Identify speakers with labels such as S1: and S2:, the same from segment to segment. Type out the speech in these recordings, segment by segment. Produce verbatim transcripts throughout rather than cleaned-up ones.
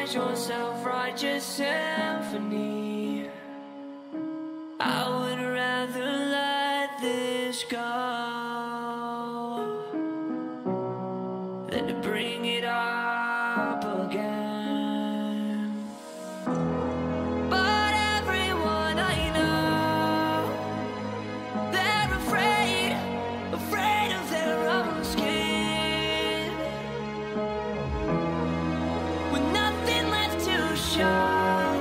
S1: your self-righteous symphony. I would rather let this go than to bring it up again. But everyone I know, they're afraid, afraid of their own skin, with nothing left to show.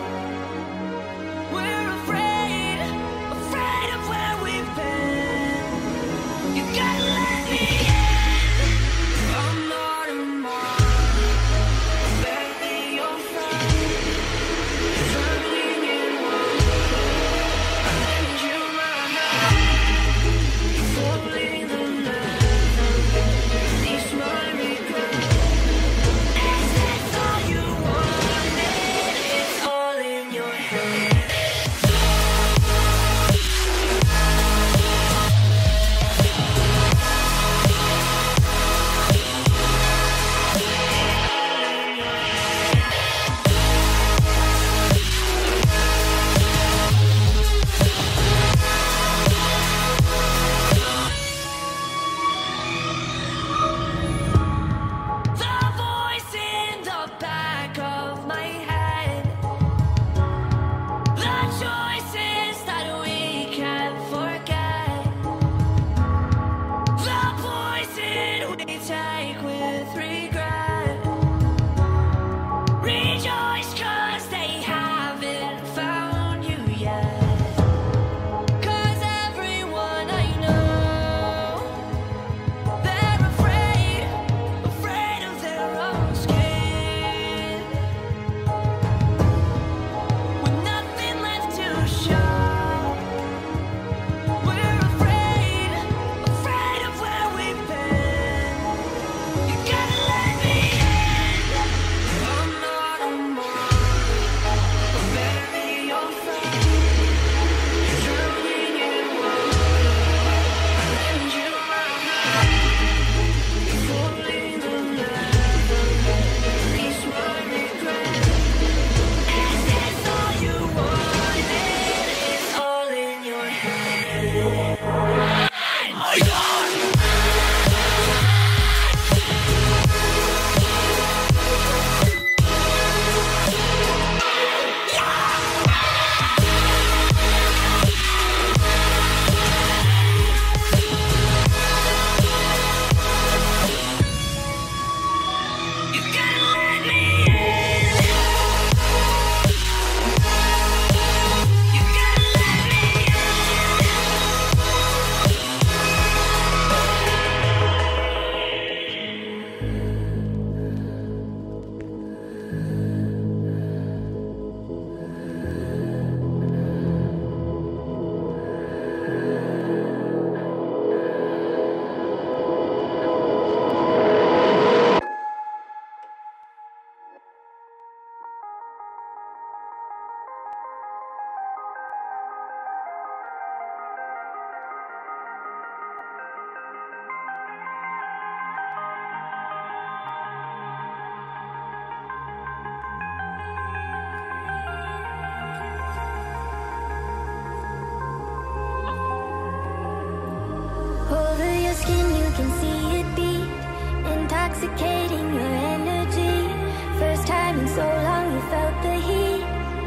S2: Intoxicating your energy. First time in so long you felt the heat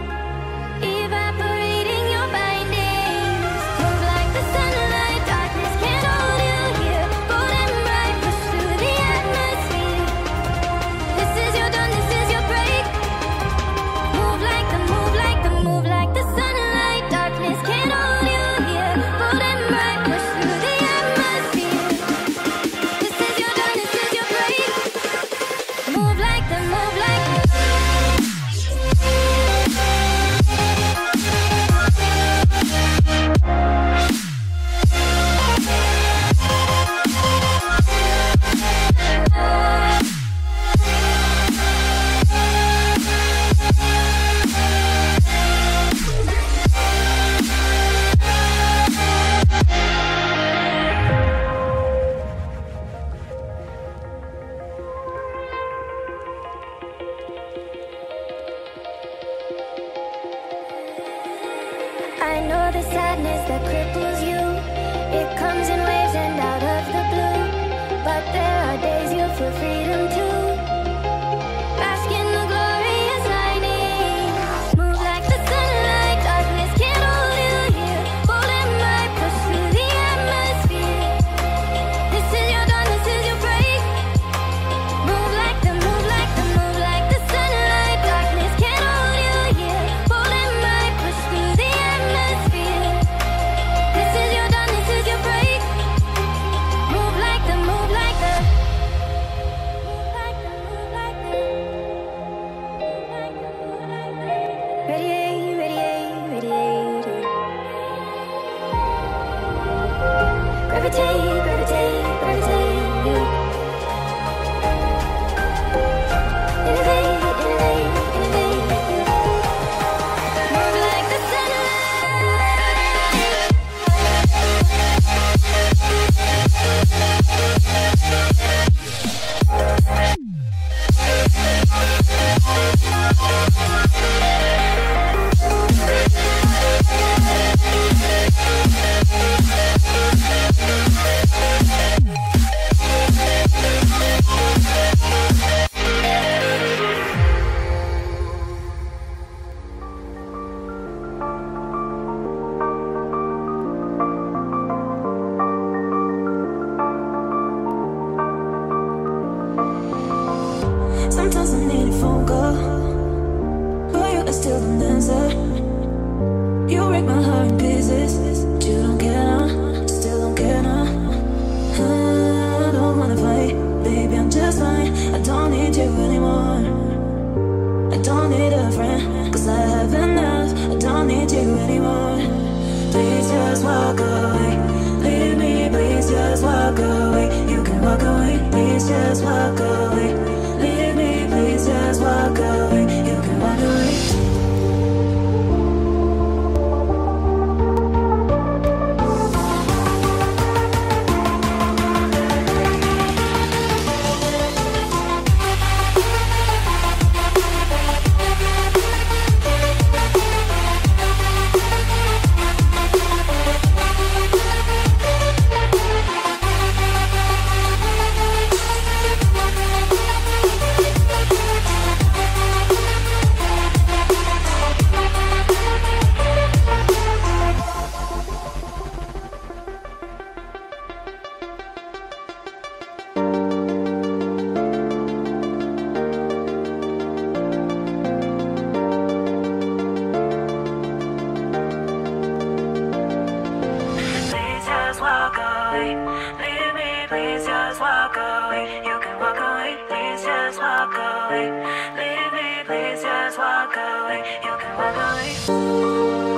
S2: evaporating your bindings. Move like the sunlight, darkness can't hold you here. Golden bright, push through the atmosphere. This is your dawn, this is your break. Move like the, move like the, move like the sunlight. Darkness can't hold you here. Golden bright, push through the atmosphere. This is your dawn, this is your break. for freedom too. Bask in the glorious lightning. Move like the sunlight, darkness can't hold you here. Bold and bright, push through the atmosphere. This is your dawn, this is your break. Move like the, move like the, move like the sunlight, darkness can't hold you here. Bold and bright, push through the atmosphere. This is your dawn, this is your break. Move like the, move like the, move like the, move like the, move like the, move like the. Radiate, radiate, radiate. Gravitate, gravitate, gravitate. Innovate, innovate, innovate. Move like the
S3: Sometimes I need a phone call, but you are still don't answer. You break my heart in pieces, but you don't care now, still don't care now. I don't wanna fight, baby, I'm just fine. I don't need you anymore. I don't need a friend, cause I have enough. I don't need you anymore. Please just walk away, leave me, please just walk away. You can walk away, please just walk away. Leave me, please just walk away. You can walk away. Please just walk away. Leave me, please just walk away. You can walk away. Please just walk away. Leave me, please just walk away. You can walk away.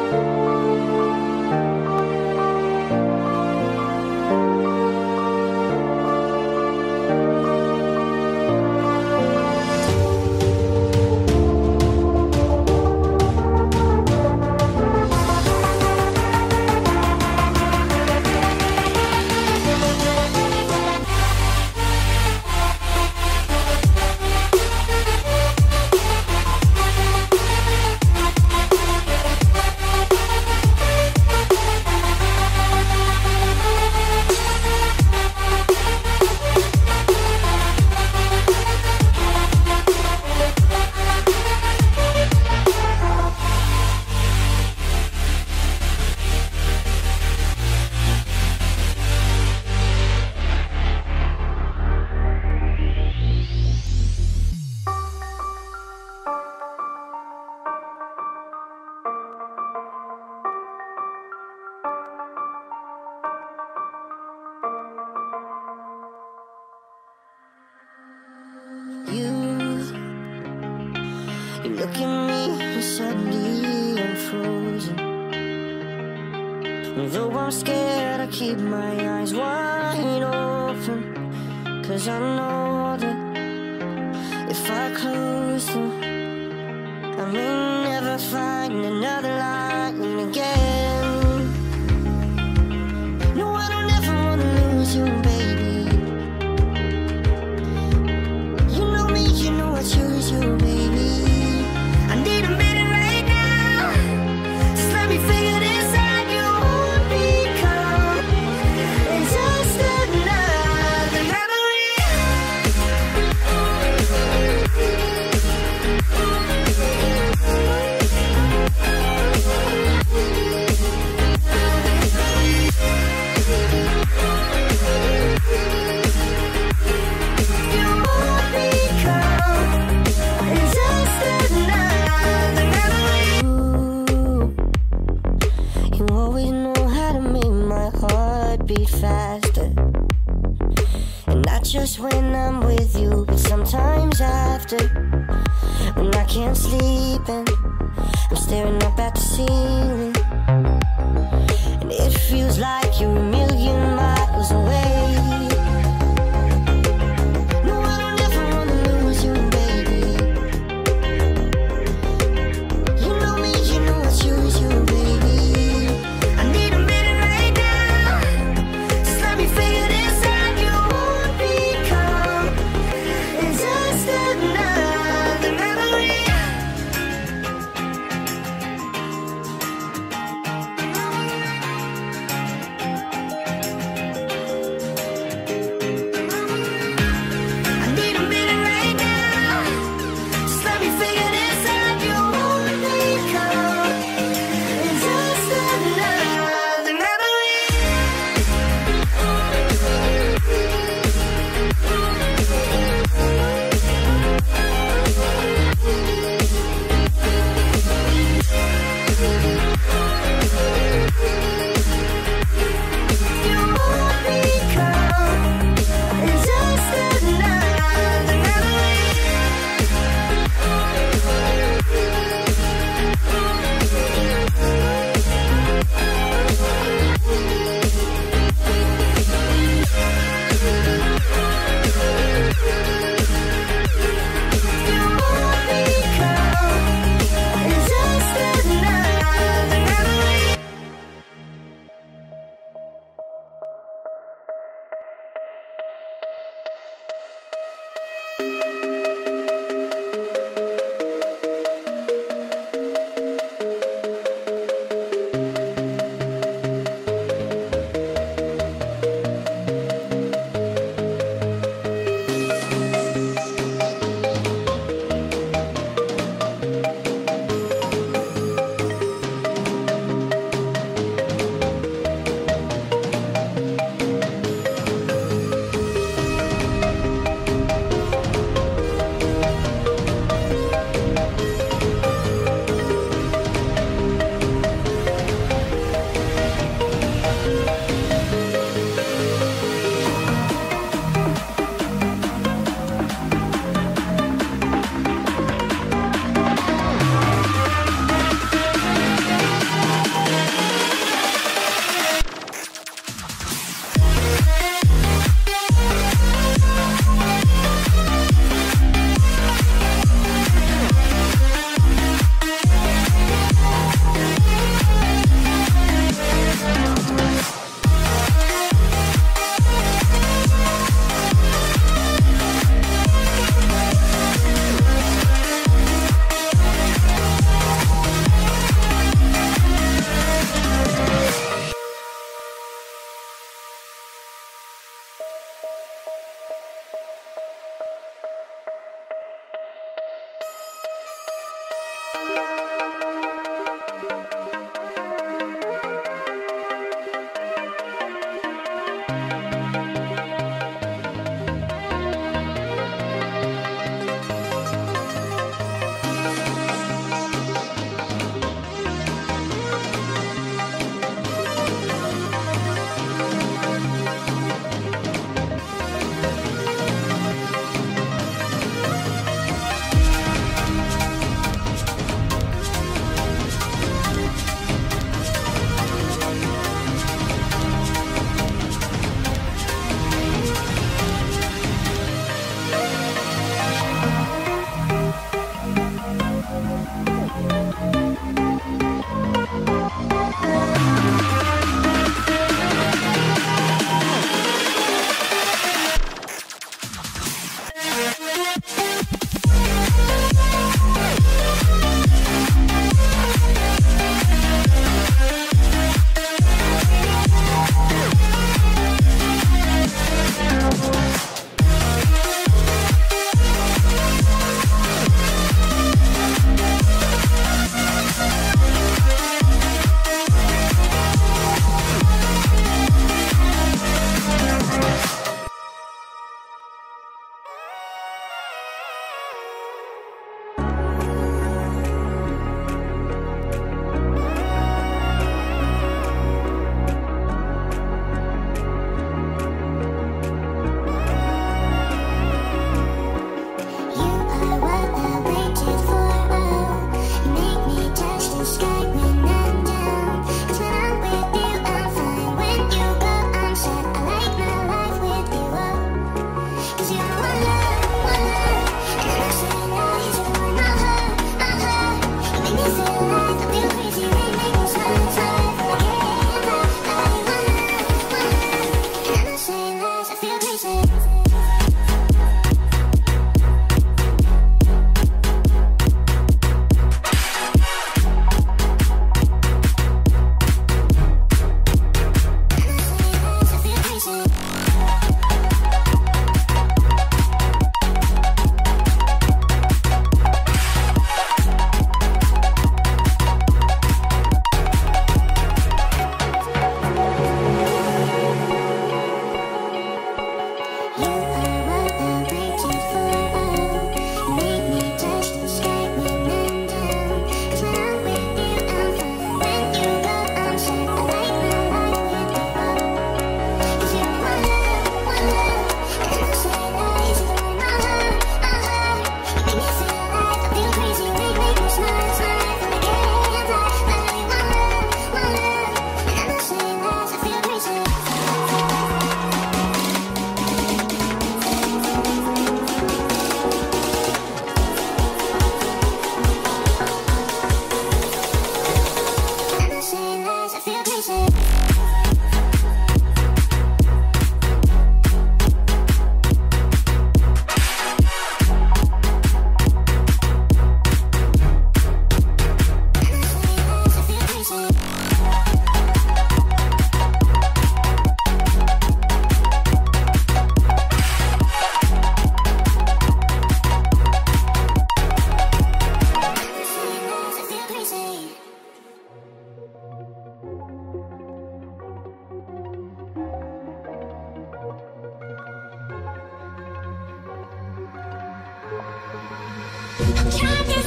S4: You, you look at me and suddenly I'm frozen. Though I'm scared, I keep my eyes wide open. Cause I know that if I close them, I may never find another line again. No, I don't ever wanna lose you, baby. You know I choose you, baby. I need a minute right now. Just let me figure this out. You won't become just another memory. beat faster. And not just when I'm with you, but sometimes after. When I can't sleep and I'm staring up at the ceiling, and it feels like you're a million miles away. No, I don't ever wanna lose you, baby. You know me, you know I choose you, baby. I need a minute right now. Just let me figure this out. You won't become just another memory.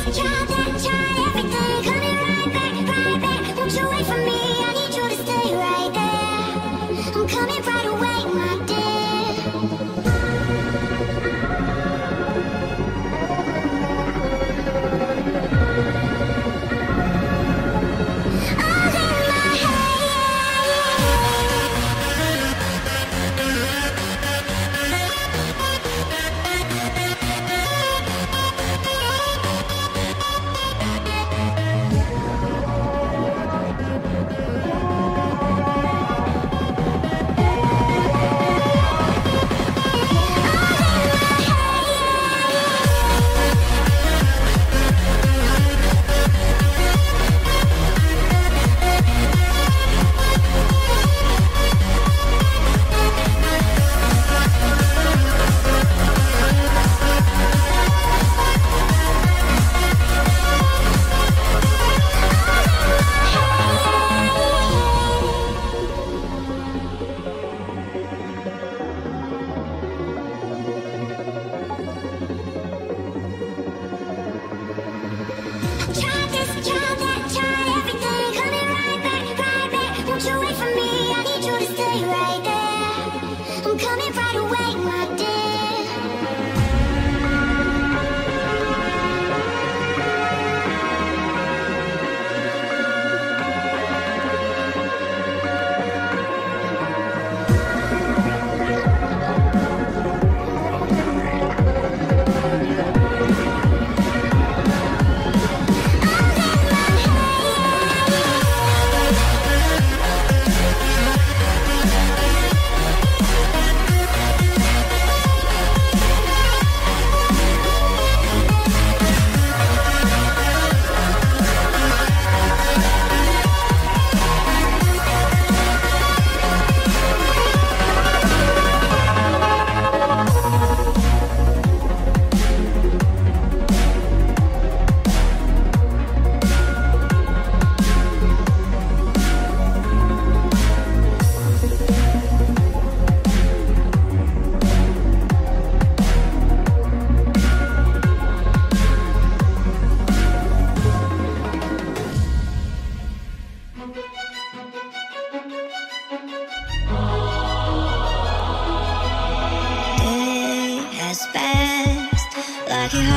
S2: like a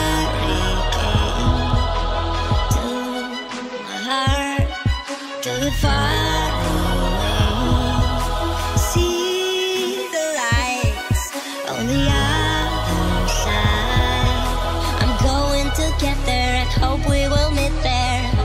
S2: hurricane to my heart, to the far away. See the lights on the other side. I'm going to get there and hope we will meet there.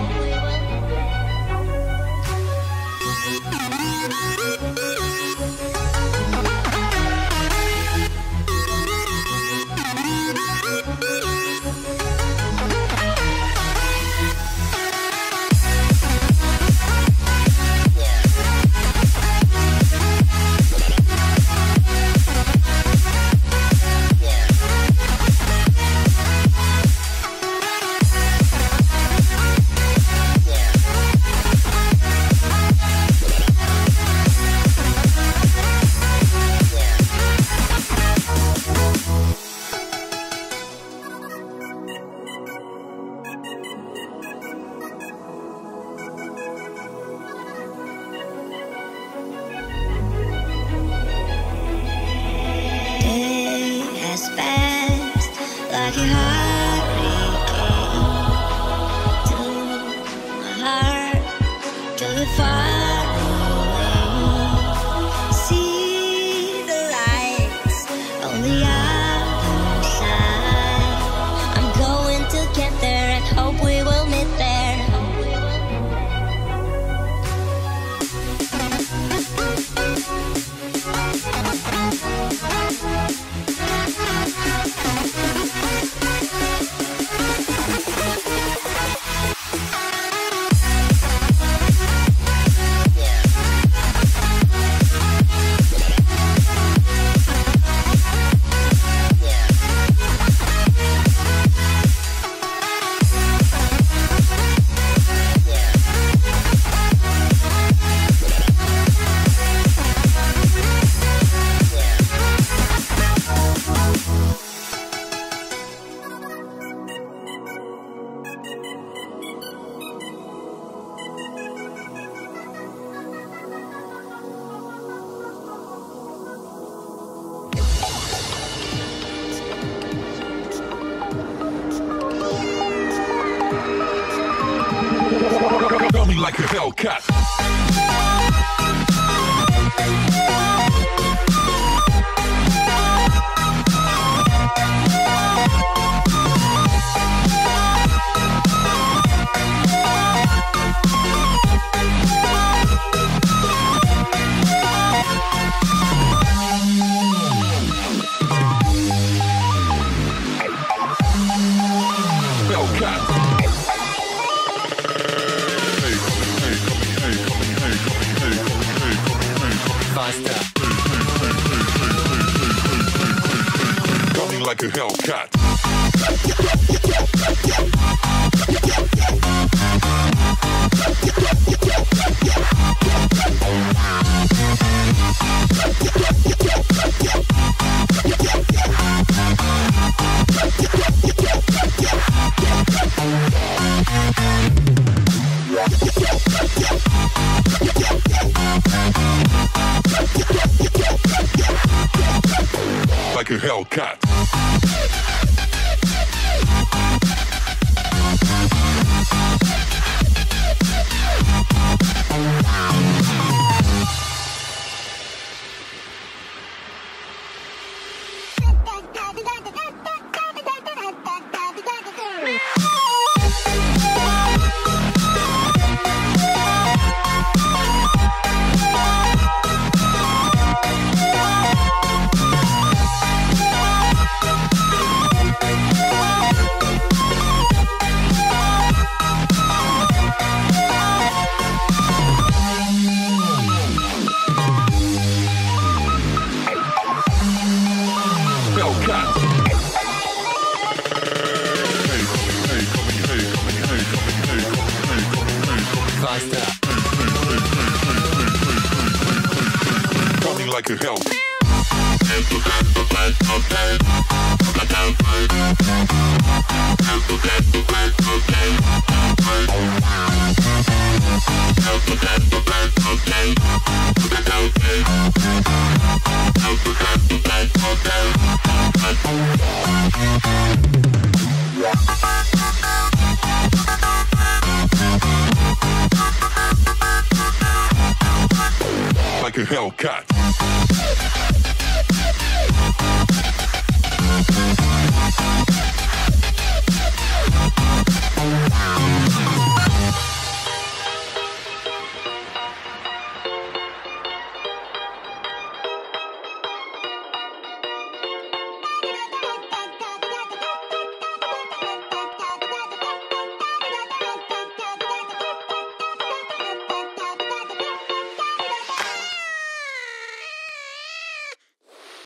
S2: Like a hurricane to my heart, to the far away. See the lights on the other side. I'm going to get there and hope we will meet there. We'll be right back.
S5: Hellcat. Coming like a Hellcat. Like a Hellcat. Coming like a hell. Like a Hellcat.